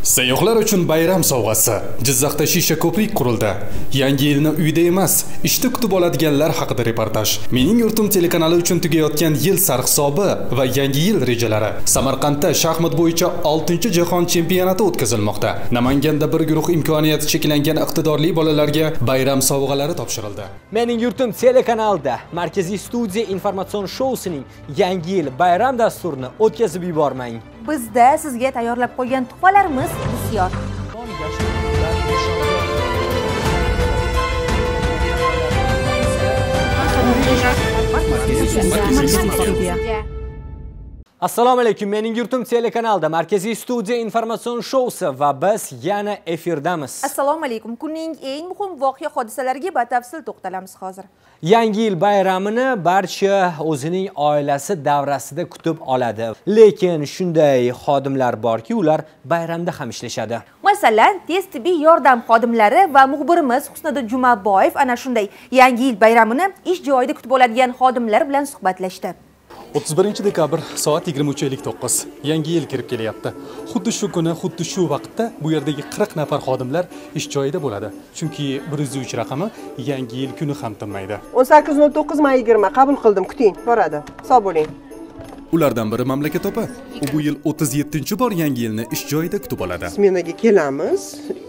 Sayyohlar uchun bayram sovg'asi. Jizzaxda shisha ko'prik qurildi. Yangi yilni uyda emas, ishda kutib oladiganlar haqida reportaj. Mening yurtim telekanali uchun tugayotgan yil sarhisobi va yangi yil rejalari. Samarqandda shaxmat bo'yicha 6-jahon chempionati o'tkazilmoqda. Namanganda bir guruh imkoniyati cheklangan iqtidorli bolalarga bayram sovg'alari topshirildi. Mening yurtim telekanalida Markaziy studiya informatsion shousining yangi yil bayram dasturini o'tkazib yubormang. Bizda sizga tayyorlab qo'ygan tuhfalarimiz bisyor. Assalomu alaykum. Mening yurtim telekanalida Markaziy studiya informatsion shousi va biz yana efirdamiz. Assalomu alaykum. Kunning eng muhim voqea hodisalariga batafsil to'xtalamiz hozir. Yangi yil bayramini barcha o'zining oilasi davrasida kutib oladi. Lekin shunday xodimlar borki, ular bayramda ham ishlashadi. Masalan, tez tibbiy yordam xodimlari va muxbirimiz Husniddin Jumaboyev ana shunday yangi yil bayramini ish joyida kutib oladigan xodimlar bilan suhbatlashdi. 31 dekabr soat 23:59 yangi yil kirib kelyapti. Xuddi shu kuni, xuddi shu vaqtda bu yerdagi 40 nafar xodimlar ish joyida bo'ladi. Chunki 103 raqami yangi yil kuni ham tinmaydi. 18:09 may 20 qabul qildim, kuting, boradi. Sog' bo'ling. Ulardan biri mamlakat opa. U bu yil 37-bor yangi yilni ish joyida kutib oladi. Smenaga kelamiz.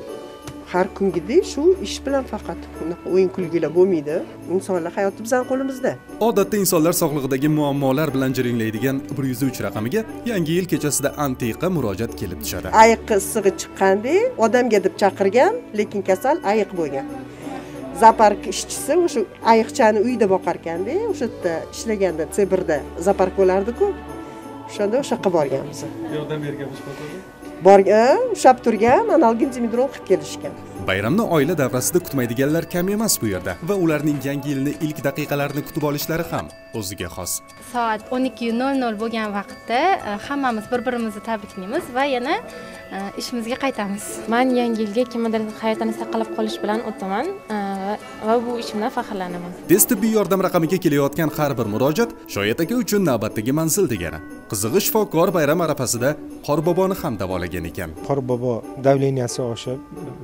Har kungidek shu ish bilan faqat o'yin kulgilar bo'lmaydi. Insonlar hayoti bizning qo'limizda. Odatda insonlar sog'lig'idagi muammolar bilan jiringlaydigan 103 raqamiga yangi yil kechasida antiqa murojaat kelib tushadi. Ayiqqa issig'i chiqqandek, odamga deb chaqirgan, lekin kasal ayiq bo'lgan. Zoopark ishchisi o'sha ayiqchani uyda boqar ekanda, o'sha yerda ishlaganda C1da zoopark bo'lardi-ku. O'shanda o'sha qilib borganmiz. Yordam berganmiz fotoda. Borgan, ushab turgan, analgin dimidrol qilib kelishgan. Bayramni oila davrasida kutmaydiganlar kam emas bu yerda va ularning yangi yilni ilk daqiqalarini kutib olishlari ham o'ziga xos. Soat 12:00 bo'lgan vaqtda hammamiz bir-birimizni tabriklaymiz va yana ishimizga qaytamiz. Men yangi yilga kimnidir hayotini saqlab qolish bilan o'taman va bu ishimdan faxrlanaman. Tez tibbiy yordam raqamiga kelayotgan har bir murojaat Shoyat aka uchun navbatdagi manzil degani. Qizig'i shifokor bayram arafasida Qorboboni ham davolagan ekan. Qorbobo davleniyasi oshib,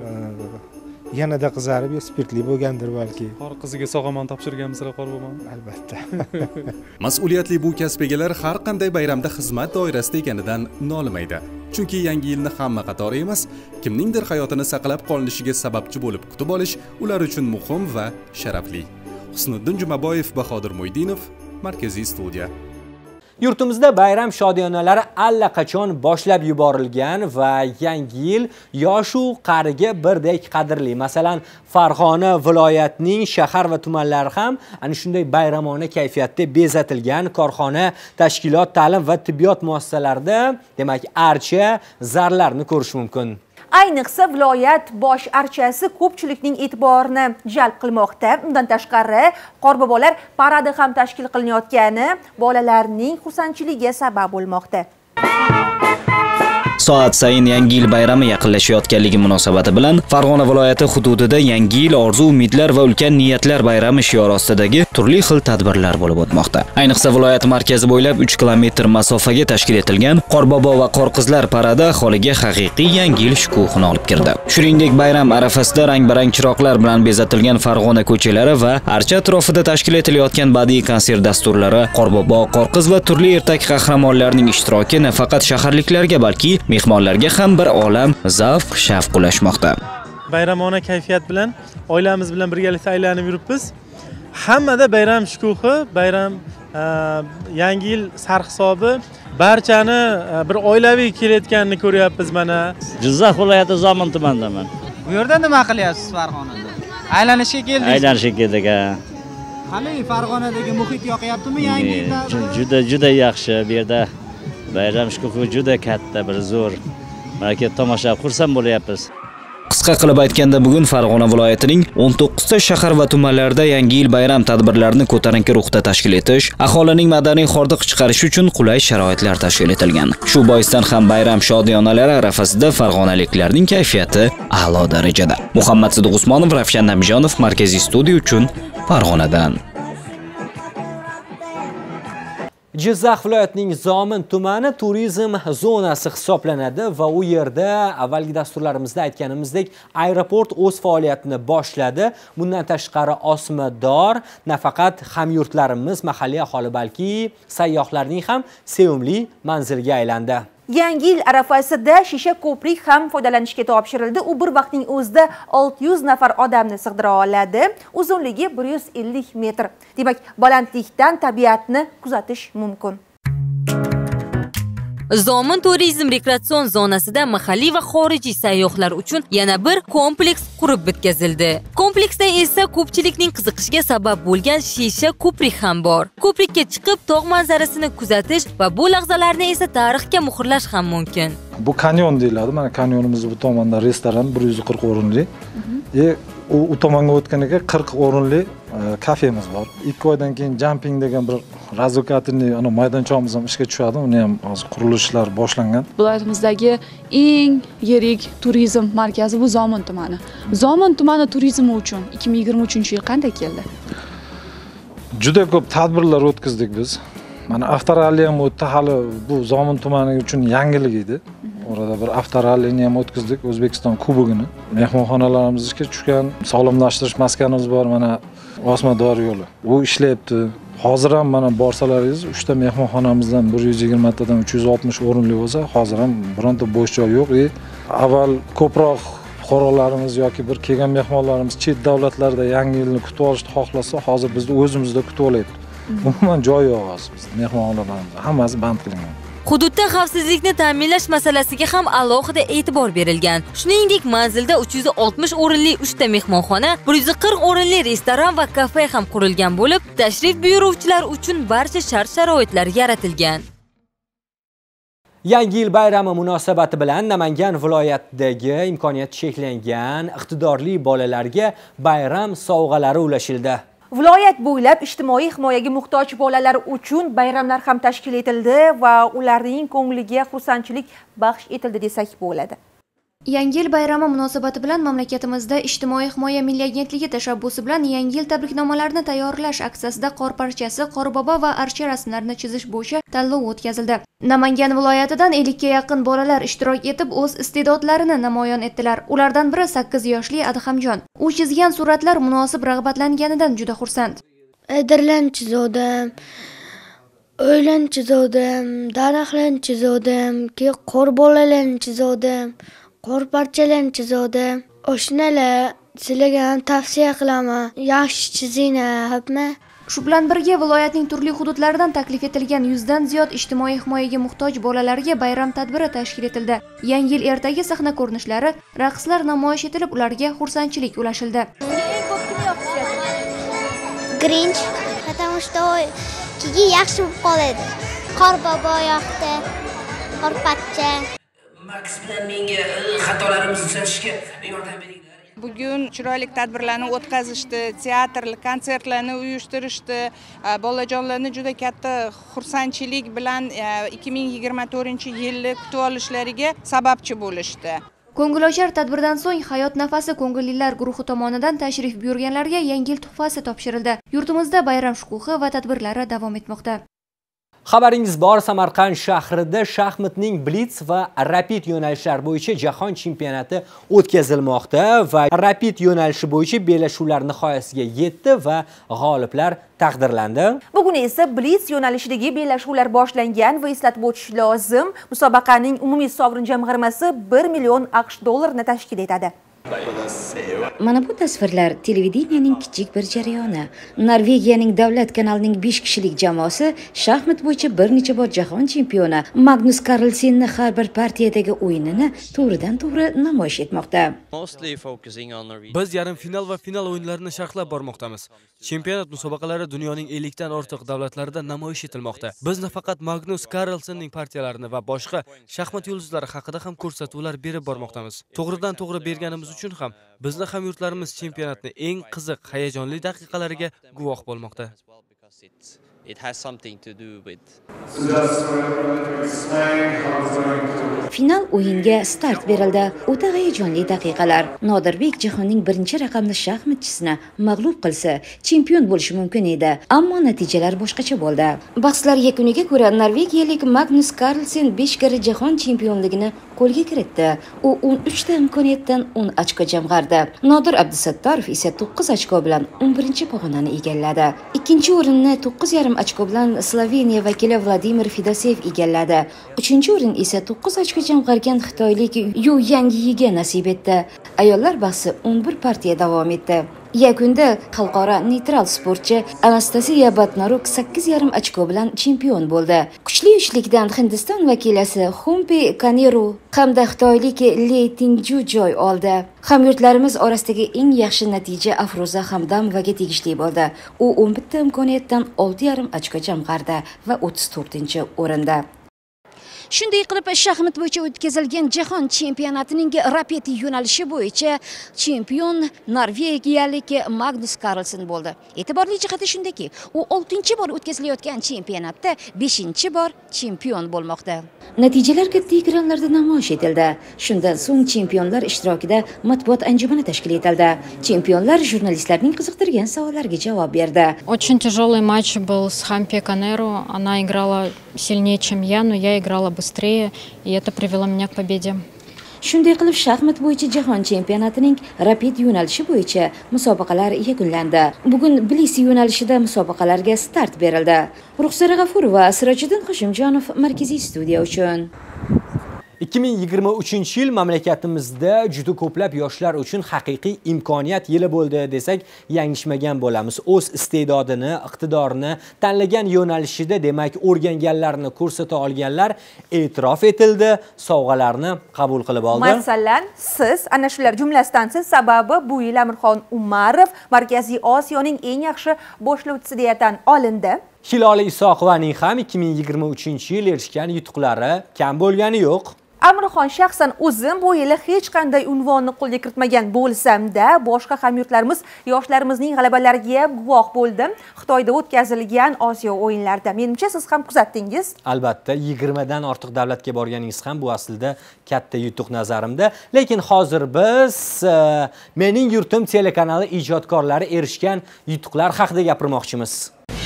yanada qizarib, spirtli bo'lgandir balki. Qor qiziga sog'omon topshirganmizlar Qorboboni? Albatta. Mas'uliyatli bu kasb egalari har qanday bayramda xizmat doirasida ekanidan nolimaydi. Chunki yangi yilni hamma qatori emas, kimningdir hayotini saqlab qolinishiga sababchi bo'lib kutib olish ular uchun muhim va sharafli. Husniddin Jumaboyev, Bahodir Mo'ydinov, Markaziy studiya. Yurtimizda bayram shodiyonalari allaqachon boshlab yuborilgan va yangi yil yoshu qariga birdek qadrli. Masalan, Farg'ona viloyatining shahar va tumanlari ham ana shunday bayramona kayfiyatda bezatilgan korxona, tashkilot, ta'lim va tibbiyot muassasalarida, demak, archa, zarlarni ko'rish mumkin. Ayniqsa viloyat bosh archasi ko'pchilikning e'tiborini jalb qilmoqda. Undan tashqari, qorbobolar paradi ham tashkil qilinayotgani bolalarning xursandchiligiga sabab bo'lmoqda. Soat sayin yangi yil bayrami yaqinlashayotganligi munosabati bilan Farg'ona viloyati hududida yangi yil orzu, umidlar va ulkan niyatlar bayrami shiori ostidagi turli xil tadbirlar bo'lib o'tmoqda. Ayniqsa viloyat markazi bo'ylab 3 kilometr masofaga tashkil etilgan Qorbobo va Qorqizlar paradi aholiga haqiqiy yangi yil shukuhini olib kirdi. Shuningdek, bayram arafasida rang-barang chiroqlar bilan bezatilgan Farg'ona ko'chalari va archa atrofida tashkil etilayotgan badiiy konsert dasturlari, Qorbobo, Qorqiz va turli ertak qahramonlarining ishtiroki nafaqat shaharliklarga, balki mehmonlarga ham bir olam zavq, shavq ulashmoqda. Bayramona kayfiyat bilan oilamiz bilan birgalikda aylanib yuribmiz. Hammada bayram shukuhi, bayram yangi yil sarhisobi barchani bir oilaviy kelayotganini ko'ryapmiz mana. Jizzax viloyati Zomin tumanidaman. Bu yerda nima qilyapsiz Farg'onada? Aylanishga keldik. Aylanishga keldik. Qanday Farg'onadagi muhit yoqyaptimi yangi yilda? Juda yaxshi. Bu yerda bayram shukuhi juda katta, bir zo'r. Mana tomosha xursand bo'lyapmiz. Qisqa qilib aytganda, bugun Farg'ona viloyatining 19 ta shahar va tumanlarida yangi yil bayram tadbirlarini ko'tarinki ruhda tashkil etish, aholining madaniy hordiq chiqarishi uchun qulay sharoitlar tashkil etilgan. Shu boisdan ham bayram shodiyonalari arafasida farg'onaliklarning kayfiyati a'lo darajada. Muhammad Sidiq Usmonov, Ravshan Namijonov, Markaziy studiya uchun Farg'onadan. Jizzax viloyatining Zomin tumani turizm zonasi hisoblanadi va u yerda avvalgi dasturlarimizda aytganimizdek aeroport o'z faoliyatini boshladi. Bundan tashqari osmodor nafaqat hamyurtlarimiz, mahalliy aholi, balki sayyohlarning ham sevimli manziliga aylandi. Yangi yil arafasida shisha ko'prik ham foydalanishga topshirildi. U bir vaqtning o'zida 600 nafar odamni sig'dira oladi. Uzunligi 150 metr. Demak, balandlikdan tabiatni kuzatish mumkin. Zomin turizm rekreatsion zonasida mahalliy va xorijiy sayyohlar uchun yana bir kompleks qurib bitkazildi. Kompleksda esa ko'pchilikning qiziqishiga sabab bo'lgan shisha ko'prik ham bor. Ko'prikka chiqib tog' manzarasini kuzatish va bu lahzalarni esa tarixga muhrlash ham mumkin. Bu kanyon deyiladi. Mana kanyonimiz bu tomonda restoran 140 o'rinli. U tomonga o'tganiga 40 o'rinli kafemiz bor. 2 oydan keyin jumping degan bir razokatli maydonchamiz ham ishga tushadi. Uni ham hozir qurilishlar boshlangan. Viloyatimizdagi eng yirik turizm markazi bu Zomin tumani. Zomin tumani turizmi uchun 2023-yil qanday keldi? Juda ko'p tadbirlar o'tkazdik biz. Mana avtoralli ham o'tdi, hali bu Zomin tumani uchun yangilik edi. Orada bir avtorallini ham o'tkazdik, O'zbekiston kubogini. Mehmonxonalarimizga tushgan, sog'lomlashtirish maskanimiz bor, mana osmodor yo'li. U ishlayapti. Hozir ham mana borsalaringiz 3 ta mehmonxonamizdan 120 tadan 360 o'rinli bo'lsa, hozir ham bironta bo'sh joy yo'q. Avval ko'proq fuqarolarimiz yoki bir kelgan mehmonlarimiz chet davlatlarda yangi yilni kutib olishni xohlasa, hozir bizni o'zimizda kutib olyapti. Umuman joy yo'q hozir bizda mehmonxonalarimiz hammasi band qilingan. Hududda xavfsizlikni ta'minlash masalasiga ham alohida e'tibor berilgan. Shuningdek, manzilda 360 o'rinli 3 ta mehmonxona, 140 o'rinli restoran va kafe ham qurilgan bo'lib, tashrif buyuruvchilar uchun barcha shart-sharoitlar yaratilgan. Yangi yil bayrami munosabati bilan Namangan viloyatidagi imkoniyati cheklangan iqtidorli bolalarga bayram sovg'alari ulashildi. Viloyat bo'ylab ijtimoiy himoyaga muhtoj bolalar uchun bayramlar ham tashkil etildi va ularning ko'ngliga xursandchilik baxsh etildi desak bo'ladi. Yangi yil bayrami munosabati bilan mamlakatimizda Ijtimoiy himoya milliy agentligi tashabbusi bilan Yangi yil tabriknomalarini tayyorlash aksiyasida qor parchasi, qorbobo va archa rasmlarini chizish bo'yicha tanlov o'tkazildi. Namangan viloyatidan 50 ga yaqin bolalar ishtirok etib o'z iste'dodlarini namoyon etdilar. Ulardan biri 8 yoshli Adhamjon. U chizgan suratlar munosib rag'batlanganidan juda xursand. Edirlarni chizdim, o'ylarni chizdim, daraxtlarni chizdim, qorbolalarni chizdim. Qor parchalarini chizdim. Oshnalar, sizlarga ham tavsiya qilaman. Yaxshi chizinglar, hopmi? Shu bilan birga viloyatning turli hududlaridan taklif etilgan 100 dan ziyod ijtimoiy himoyaga muhtoj bolalarga bayram tadbiri tashkil etildi. Yangi yil ertagi sahna ko'rinishlari, raqslar namoyish etilib, ularga xursandchilik ulashildi. Grinch, потому что keyin yaxshi bo'lib qoladi. Qorbobo yoqdi. Qorpacha. Max bilan menga xatolarimizni tuzatishga yordam beringlar. Bugun chiroyli tadbirlarni o'tkazishdi, teatrli konsertlarni uyushtirishdi. Bolajonlarni juda katta xursandchilik bilan 2024-yilni kutib olishlariga sababchi bo'lishdi. Ko'ngilochar tadbirdan so'ng Hayot nafasi ko'ngillilar guruhi tomonidan tashrif buyurganlarga Yangi yil tuhfasi topshirildi. Yurtimizda bayram shukuhi va tadbirlari davom etmoqda. Xabaringiz bor, Samarqand shahrida shaxmatning blitz va rapid yo'nalishlar bo'yicha jahon chempionati o'tkazilmoqda va rapid yo'nalishi bo'yicha bellashuvlar nihoyasiga yetdi va g'oliblar taqdirlandi. Bugun esa blitz yo'nalishidagi bellashuvlar boshlangan va eslatib o'tish lozim. Musobaqaning umumiy sovrin jamg'armasi 1 million AQSh dollarini tashkil etadi. Mana bu tasvirlar televideniyaning kichik bir jarayoni. Norvegiyaning davlat kanalining 5 kishilik jamoasi shaxmat bo'yicha bir necha bor jahon chempioni Magnus Carlsenning har bir partiyadagi o'yinini to'g'ridan-to'g'ri namoyish etmoqda. Biz yarim final va final o'yinlarini sharhlab bormoqdamiz. Chempionat musobaqalari dunyoning 50 dan ortiq davlatlarida namoyish etilmoqda. Biz nafaqat Magnus Carlsenning partiyalarini va boshqa shaxmat yulduzlari haqida ham ko'rsatuvlar berib bormoqdamiz. To'g'ridan-to'g'ri berganimiz uchun ham bizni hamyurtlarimiz chempionatni eng qiziq, hayajonli daqiqalariga guvoh bo'lmoqda. Final o'yinga start berildi. O'ta hayajonli daqiqalar. Nodirbek jahonning birinchi raqamli shaxmatchisini mag'lub qilsa, chempion bo'lishi mumkin edi, ammo natijalar boshqacha bo'ldi. Bahslar yakuniga ko'ra norvegiyalik Magnus Carlsen 5 karra jahon chempionligini qo'lga kiritdi. U 13 ta imkoniyatdan 10 ochko jamg'ardi. Nodir Abdusattorov esa 9 ochko bilan 11 pog'onani egalladi. Ikkinchi o'rinni 9,5 ochko bilan Sloveniya vakili Vladimir Fedosev egalladi. Uchinchi o'rin esa 9 ochko jamg'argan xitoylik Yu Yangyiga nasib etdi. Ayollar bahsi 11 partiya davom etdi. Yakunda xalqaro neytral sportchi Anastasiya Batnaruk 8,5 ochko bilan chempion bo'ldi. Kuchli uchlikdan Hindiston vakilasi Humpi Kaneru hamda xitoylik Li Tingju joy oldi. Hamyurtlarimiz orasidagi eng yaxshi natija Afroza Hamdamovaga tegishli bo'ldi. U 11 ta imkoniyatdan 6,5 ochko jamg'ardi va 34-o'rinda. Shunday qilib, shaxmat bo'yicha o'tkazilgan jahon chempionatining rapid yo'nalishi bo'yicha chempion norvegiyalik Magnus Carlsen bo'ldi. E'tiborli jihati shundaki, u 6-bor o'tkazilayotgan chempionatda 5-bor chempion bo'lmoqda. Natijalar katta ekranlarda namoyish etildi. Shundan so'ng chempionlar ishtirokida matbuot anjumani tashkil etildi. Chempionlar jurnalistlarning qiziqtirgan savollariga javob berdi. Очень тяжелый матч был с Хампи Канеру. Она играла сильнее, чем я, но я играла быстрее, и это привело меня к победе. Shunday qilib, shaxmat bo'yicha jahon chempionatining rapid yo'nalishi bo'yicha musobaqalar yakunlandi. Bugun Tbilisi yo'nalishida musobaqalarga start berildi. Ruxsora G'afurova, Sirajiddin Hoshimjonov, Markaziy studiya uchun. 2023-yil mamlakatimizda juda ko'plab yoshlar uchun haqiqiy imkoniyat yili bo'ldi desak, yanglishmagan bo'lamiz. O'z iste'dodini, iqtidorini tanlagan yo'nalishida, demak, o'rganganlarini ko'rsata olganlar e'tirof etildi, sovg'alarni qabul qilib oldi. Masalan, siz ana shular jumlasidasiz, sababi bu yil Amirxon Umarov Markaziy Osiyoning eng yaxshi boshlovchisi degan olindi. Hilol Isoqovaning ham 2023-yil erishgan yutuqlari kam bo'lgani yo'q. Amirxon shaxsan o'zim bu yil hech qanday unvonni qo'lga kiritmagan bo'lsam-da, boshqa hamyurtlarimiz yoshlarimizning g'alabalariga guvoh bo'ldim. Xitoyda o'tkazilgan Osiyo o'yinlarida. Menimcha siz ham kuzatdingiz. Albatta, 20 dan ortiq davlatga borganingiz ham bu aslida katta yutuq nazarimda. Lekin hozir biz Mening yurtim telekanali ijodkorlari erishgan yutuqlar haqida gapirmoqchimiz.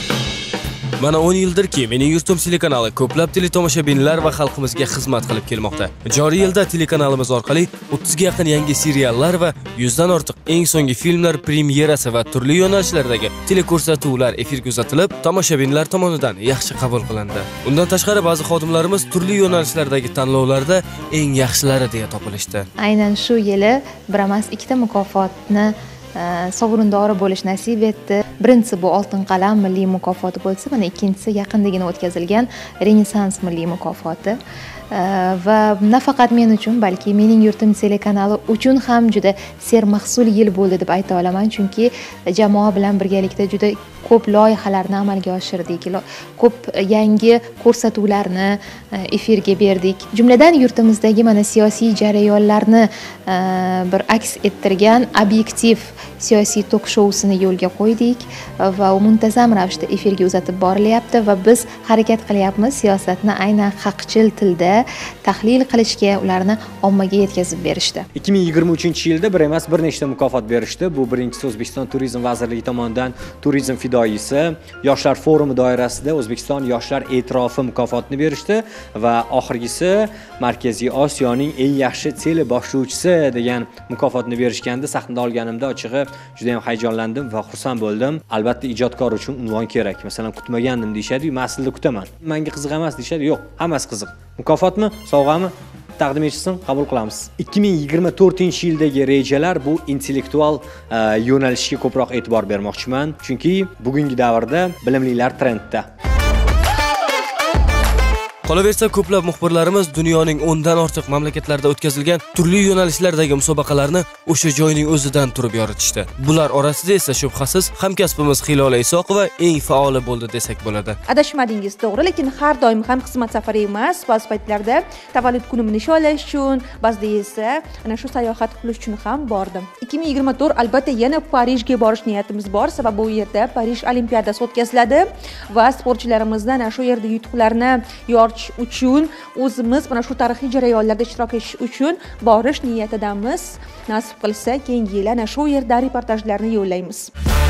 Mana 10 yildirki, Mening yurtim telekanali ko'plab teletomoshabinlar va xalqimizga xizmat qilib kelmoqda. Joriy yilda telekanalimiz orqali 30 ga yaqin yangi seriallar va 100 dan ortiq eng so'nggi filmlar premyerasi va turli yo'nalishlardagi teleko'rsatuvlar efirga uzatilib, tomoshabinlar tomonidan yaxshi qabul qilindi. Undan tashqari ba'zi xodimlarimiz turli yo'nalishlardagi tanlovlarda eng yaxshilari deya topilishdi. Aynan shu yili bir emas, ikkita mukofotni sovrindori bo'lish nasib etdi. Birinchisi bu Oltin qalam milliy mukofoti bo'lsa, mana ikkinchisi yaqindagina o'tkazilgan Renessans milliy mukofoti. Va nafaqat men uchun, balki Mening yurtim telekanali uchun ham juda sermahsul yil bo'ldi deb ayta olaman, chunki jamoa bilan birgalikda juda ko'p loyihalarni amalga oshirdik. Ko'p yangi ko'rsatuvlarni efirga berdik. Jumladan yurtimizdagi mana siyosiy jarayonlarni bir aks ettirgan obyektiv siyosiy tok-shousini yo'lga qo'ydik va u muntazam ravishda efirga uzatib borilyapti va biz harakat qilyapmiz siyosatni aynan haqchil tilda tahlil qilishga, ularni ommaga yetkazib berishdi. 2023-yilda bir emas, bir nechta mukofot berishdi. Bu birinchisi O'zbekiston Turizm vazirligi tomonidan turizm fidoyisi, yoshlar forumi doirasida O'zbekiston yoshlar e'tirofi mukofotini berishdi va oxirgisi Markaziy Osiyoning eng yaxshi teleboshlovchisi degan mukofotni berishganda, sahnada olganimda ochig'i juda ham hayajonlandim va xursand bo'ldim. Albatta ijodkor uchun unvon kerak. Masalan, kutmagandim deyshadi-yu, men aslida kutaman. Menga qiziq emas deyshadi. Yo'q, hammasi qiziq. Mukofotmi, sovg'ami taqdim etishsin, qabul qilamiz. 2024-yildagi rejalar bu intellektual yo'nalishga ko'proq e'tibor bermoqchiman, chunki bugungi davrda bilimlilar trendda. Qolaversa, ko'plab muxbirlarimiz dunyoning 10 dan ortiq mamlakatlarda o'tkazilgan turli yo'nalishlardagi musobaqalarni o'sha joyning o'zidan turib yoritishdi. Bular orasida esa shubhasiz hamkasbimiz Hilola Isoqova eng faoli bo'ldi desak bo'ladi. Adashmadingiz, to'g'ri, lekin har doim ham xizmat safari emas, ba'zi paytlarda tavallud kunimni nishonlash uchun, ba'zida esa ana shu sayohat qilish uchun ham bordim. 2024 albatta yana Parijga borish niyatimiz bor, sababi bu yerda Parij Olimpiadasi o'tkaziladi va sportchilarimizdan ana shu yerda yutuqlarni yoritib ochish uchun, o'zimiz mana shu tarixiy jarayonlarda ishtirok etish uchun borish niyatidamiz. Nasib qilsa, keyingi yil ana shu yerda reportajlarni yo'llaymiz.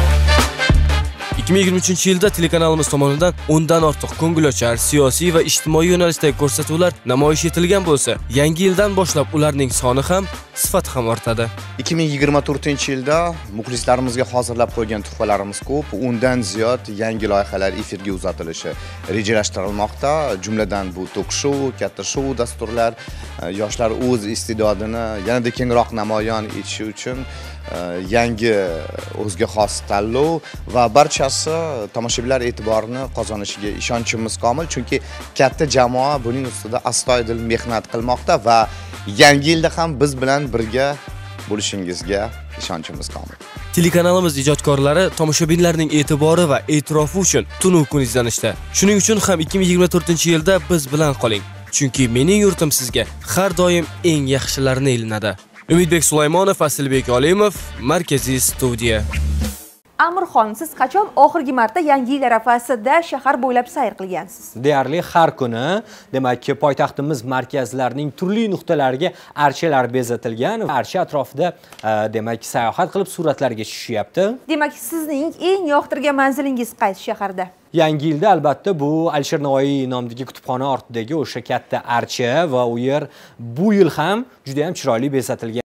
2023-yilda telekanalimiz tomonidan 10 dan ortiq ko'ngilochar, siyosiy va ijtimoiy yo'nalishdagi ko'rsatuvlar namoyish etilgan bo'lsa, yangi yildan boshlab ularning soni ham, sifati ham ortadi. 2024-yilda muxlislarimizga hozirlab qo'ygan tuhfalarimiz ko'p, undan ziyod yangi loyihalar efirga uzatilishi rejalashtirilmoqda. Jumladan bu tok-shou, katta shou dasturlar yoshlar o'z iste'dodini yanada kengroq namoyon etishi uchun yangi o'ziga xos tanlov va barchasi tomoshabinlar e'tiborini qozonishiga ishonchimiz komil, chunki katta jamoa buning ustida astoydil mehnat qilmoqda va yangi yilda ham biz bilan birga bo'lishingizga ishonchimiz komil. Telekanalimiz ijodkorlari tomoshabinlarning e'tibori va e'tirofi uchun tunu kun izlanishda. Shuning uchun ham 2024-yilda biz bilan qoling, chunki mening yurtim sizga har doim eng yaxshilarini ilinadi. Umidbek Sulaymonov, Asilbek Olimov, Markaziy studiya. Amirxon, siz qachon oxirgi marta yangi yil arafasida shahar bo'ylab sayr qilgansiz? Deyarli har kuni, demak, poytaxtimiz markazlarining turli nuqtalariga archalar bezatilgan. Archa atrofida, demak, sayohat qilib suratlarga tushishyapti. Demak, sizning eng yoqtirgan manzilingiz qaysi shaharda? Yangi yilda albatta bu Alisher Navoiy nomidagi kutubxona ortidagi o'sha katta archa va u yer bu yil ham juda ham chiroyli bezatilgan.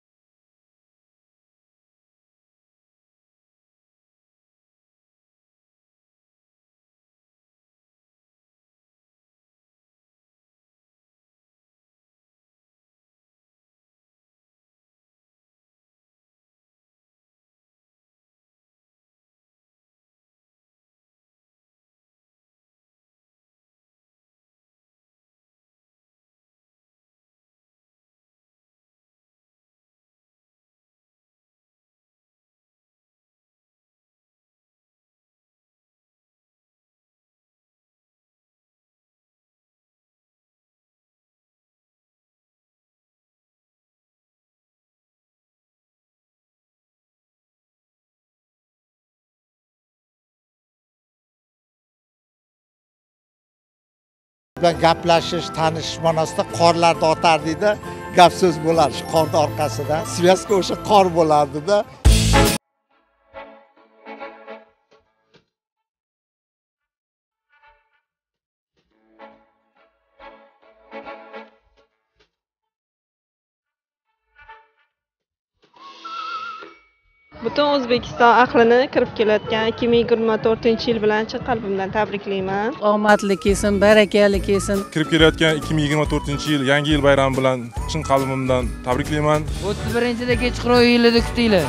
bilan gaplashish, tanishish ma'nosida qorlarda otardida, gap so'z bo'lar. Shu qorning orqasida svязка o'sha qor bo'lardi-da. Butun O'zbekiston ahlini kirib kelayotgan 2024-yil bilan chin qalbimdan tabriklayman. Omadli kelsin, barakali kelsin. Kirib kelayotgan 2024-yil yangi yil bayrami bilan chin qalbimdan tabriklayman. 31-da kechqurun yilida kutinglar.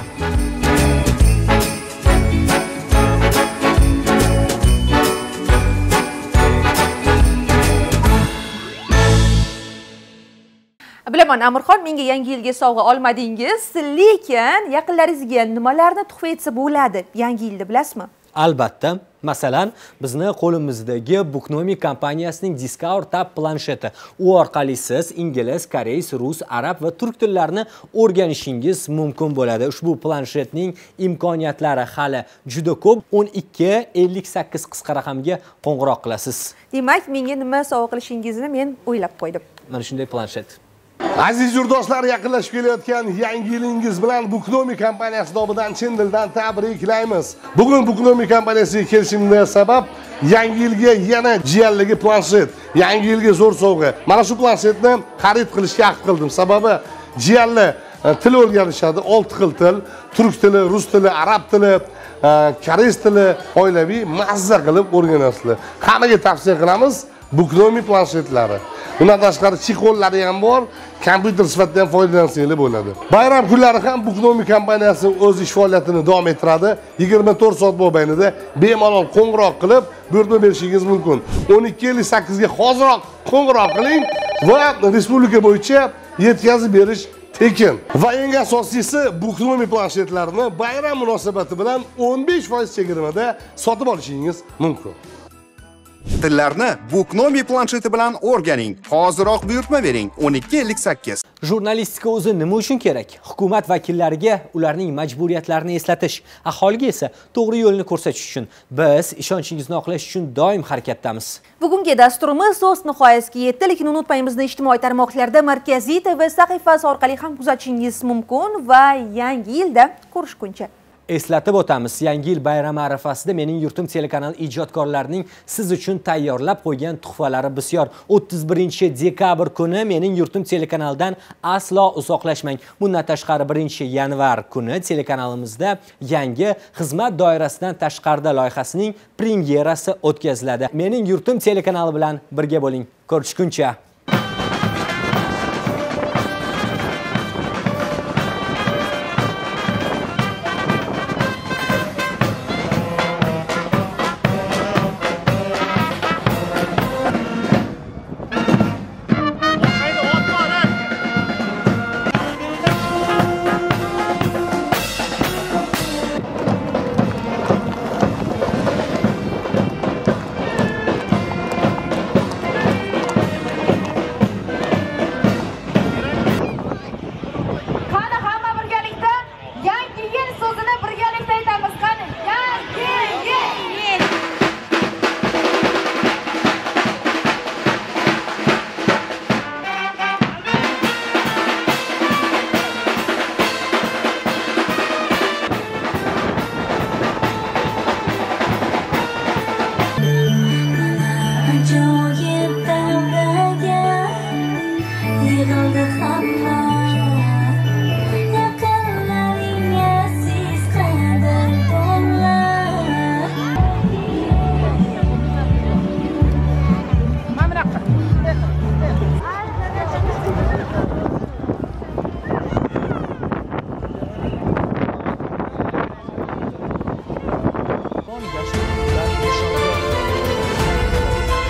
Bilaman, Amirxon, menga yangi yilga sovg'a olmadingiz, lekin yaqinlaringizga nimalarni tuhfa etsa bo'ladi yangi yilda, bilasizmi? Albatta, masalan, bizni qo'limizdagi Booknomi kompaniyasining Discover Tab plansheti. U orqali siz ingliz, koreys, rus, arab va turk tillarini o'rganishingiz mumkin bo'ladi. Ushbu planshetning imkoniyatlari hali juda ko'p. 1258 qisqa raqamga qo'ng'iroq qilasiz. Demak, menga nima sovg'a qilishingizni men o'ylab qo'ydim. Mana shunday planshet. Aziz yurtdoshlar, yaqinlashib kelayotgan yangi yilingiz bilan Booknomi kompaniyasi nomidan chin dildan tabriklaymiz. Bugun Booknomi kompaniyasiga kelishimda sabab yangi yilga yana jiyanligi planshet, yangi yilga zo'r sovg'a. Mana shu planshetni xarid qilishga aqd qildim. Sababi jiyanlar til o'rganishadi, 6 xil til, turk tili, rus tili, arab tili, koreys tili, oilaviy mazza qilib o'rganasizlar. Hammaga tavsiya qilamiz Booknomi planshetlari. Bundan tashqari chexollari ham bor, kompyuter sifatida ham foydalansanglar bo'ladi. Bayram kunlari ham Booknomi kompaniyasi o'z ish faoliyatini davom ettiradi. 24 soat mobaynida bemalol qo'ng'iroq qilib, buyurtma berishingiz mumkin. 1258 ga hoziroq qo'ng'iroq qiling va respublika bo'yicha yetkazib berish tekin. Va eng asosiysi, Booknomi planshetlarini bayram munosabati bilan 15% chegirmada sotib olishingiz mumkin. Tillarni Booknomi plansheti bilan o'rganing. Hoziroq buyurtma bering. 1258. Jurnalistika o'zi nima uchun kerak? Hukumat vakillariga ularning majburiyatlarini eslatish, aholiga esa to'g'ri yo'lni ko'rsatish uchun. Biz ishonchingizni oqlash uchun doim harakatdamiz. Bugungi dasturimiz o'z nihoyasiga yetdi, lekin unutmaymiz, ijtimoiy tarmoqlarda Markaziy TV sahifasi orqali ham kuzatishingiz mumkin va yangi yilda ko'rishguncha. Eslatib o'tamiz, Yangi yil bayrami arafasida Mening yurtim telekanali ijodkorlarining siz uchun tayyorlab qo'ygan tuhfalari bisyor. 31-dekabr kuni Mening yurtim telekanalidan aslo uzoqlashmang. Bundan tashqari 1-yanvar kuni telekanalimizda yangi xizmat doirasidan tashqarida loyihasining premyerasi o'tkaziladi. Mening yurtim telekanali bilan birga bo'ling. Ko'rishguncha.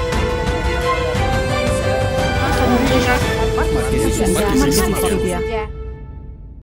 Markaziy TV.